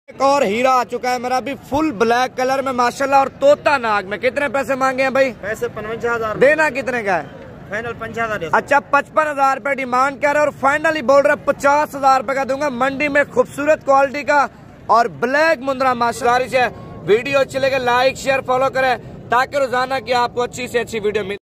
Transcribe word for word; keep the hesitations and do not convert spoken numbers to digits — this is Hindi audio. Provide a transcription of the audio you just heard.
एक और हीरा आ चुका है मेरा भी फुल ब्लैक कलर में माशाल्लाह और तोता नाग में। कितने पैसे मांगे हैं भाई? पैसे पचपन हजार। देना कितने का है? फाइनल पंचास हजार। अच्छा पचपन हजार रूपए डिमांड कर रहे और फाइनली बोल रहे पचास हजार रूपए का दूंगा। मंडी में खूबसूरत क्वालिटी का और ब्लैक मुंद्रा माशाल्लाह से। वीडियो अच्छी लगे लाइक शेयर फॉलो करें ताकि रोजाना की आपको अच्छी से अच्छी वीडियो मिले।